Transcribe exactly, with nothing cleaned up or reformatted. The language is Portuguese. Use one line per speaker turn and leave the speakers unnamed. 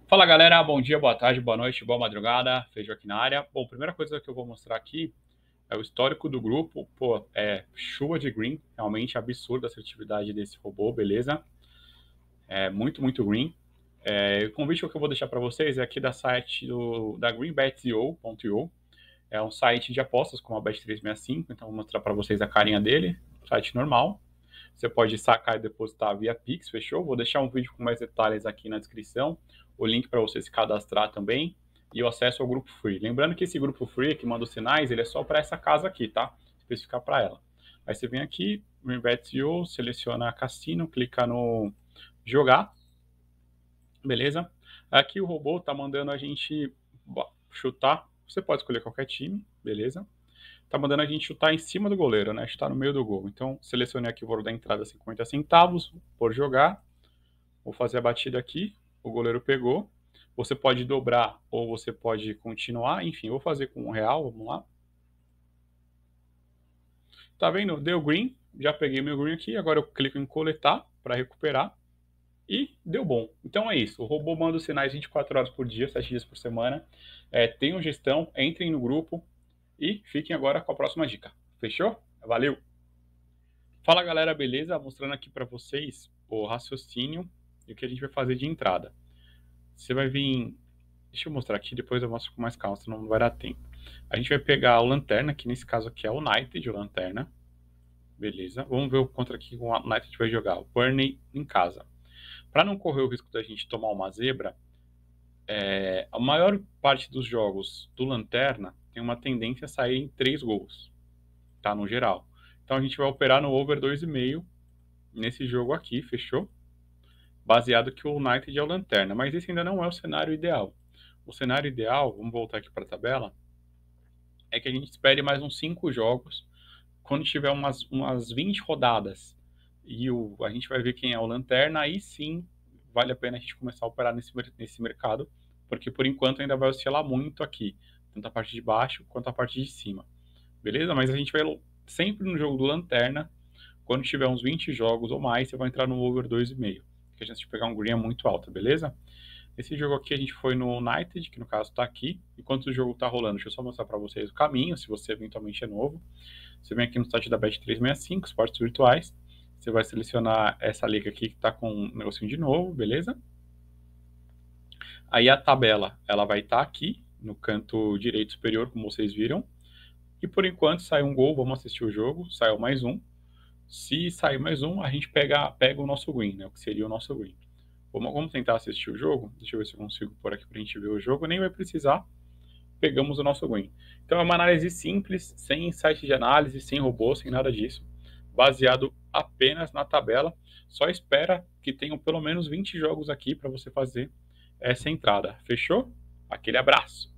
Fala galera, bom dia, boa tarde, boa noite, boa madrugada, Feijão aqui na área. Bom, primeira coisa que eu vou mostrar aqui é o histórico do grupo. Pô, é chuva de green, realmente absurda a assertividade desse robô, beleza? É muito, muito green. É, o convite que eu vou deixar para vocês é aqui da site do, da greenbet ponto i o. É um site de apostas como a bet trezentos e sessenta e cinco, então vou mostrar para vocês a carinha dele, site normal. Você pode sacar e depositar via Pix, fechou? Vou deixar um vídeo com mais detalhes aqui na descrição, o link para você se cadastrar também e o acesso ao grupo free. Lembrando que esse grupo free que manda os sinais, ele é só para essa casa aqui, tá? Especificar para ela. Aí você vem aqui, Greenbet.io, seleciona Cassino, clica no jogar, beleza? Aqui o robô tá mandando a gente chutar. Você pode escolher qualquer time, beleza? Tá mandando a gente chutar em cima do goleiro, né? Chutar no meio do gol. Então, selecione aqui o valor da entrada cinquenta centavos por jogar. Vou fazer a batida aqui. O goleiro pegou. Você pode dobrar ou você pode continuar. Enfim, vou fazer com um real. Vamos lá. Tá vendo? Deu green. Já peguei meu green aqui. Agora eu clico em coletar para recuperar. E deu bom. Então é isso. O robô manda os sinais vinte e quatro horas por dia, sete dias por semana. É, tenham gestão, entrem no grupo e fiquem agora com a próxima dica. Fechou? Valeu! Fala galera, beleza? Mostrando aqui para vocês o raciocínio e o que a gente vai fazer de entrada. Você vai vir. Deixa eu mostrar aqui, depois eu mostro com mais calma, senão não vai dar tempo. A gente vai pegar o lanterna, que nesse caso aqui é o United, o lanterna. Beleza. Vamos ver o contra aqui com o United vai jogar. O Burnley em casa. Para não correr o risco da gente tomar uma zebra, é, a maior parte dos jogos do lanterna tem uma tendência a sair em três gols, tá? No geral. Então a gente vai operar no over dois vírgula cinco nesse jogo aqui, fechou? Baseado que o United é o lanterna, mas esse ainda não é o cenário ideal. O cenário ideal, vamos voltar aqui para a tabela, é que a gente espere mais uns cinco jogos, quando tiver umas, umas vinte rodadas e o, a gente vai ver quem é o lanterna, aí sim vale a pena a gente começar a operar nesse, nesse mercado, porque por enquanto ainda vai oscilar muito aqui, tanto a parte de baixo quanto a parte de cima, beleza? Mas a gente vai sempre no jogo do lanterna, quando tiver uns vinte jogos ou mais, você vai entrar no over dois vírgula cinco, que a chance de pegar um green é muito alta, beleza? Esse jogo aqui a gente foi no United, que no caso está aqui. Enquanto o jogo está rolando, deixa eu só mostrar para vocês o caminho, se você eventualmente é novo. Você vem aqui no site da bet trezentos e sessenta e cinco, esportes virtuais. Você vai selecionar essa liga aqui que está com um negocinho de novo, beleza? Aí a tabela, ela vai estar tá aqui no canto direito superior, como vocês viram. E por enquanto saiu um gol, vamos assistir o jogo, saiu mais um. Se sair mais um, a gente pega, pega o nosso green, né? O que seria o nosso green. Vamos, vamos tentar assistir o jogo. Deixa eu ver se eu consigo pôr aqui para a gente ver o jogo. Nem vai precisar. Pegamos o nosso green. Então é uma análise simples, sem site de análise, sem robô, sem nada disso. Baseado apenas na tabela. Só espera que tenham pelo menos vinte jogos aqui para você fazer essa entrada. Fechou? Aquele abraço.